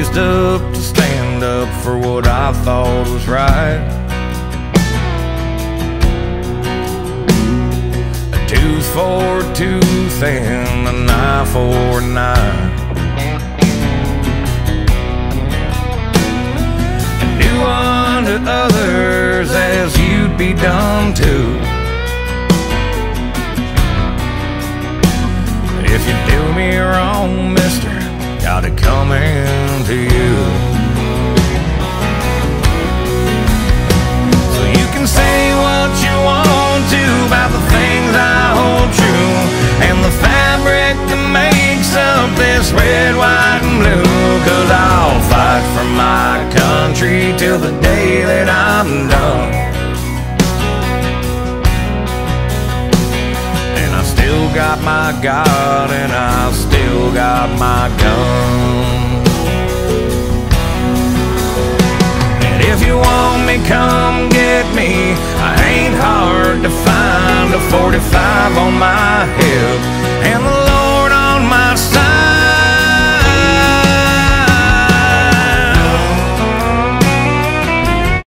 raised up to stand up for what I thought was right. A tooth for a tooth and a knife for a knife. And do unto others as you'd be done to. If you do me wrong, mister, got it coming to you. So you can say what you want to about the things I hold true, and the fabric that makes up this red, white, and blue. Cause I'll fight for my country till the day that I'm done. Still got my God and I still got my gun. And if you want me, come get me. I ain't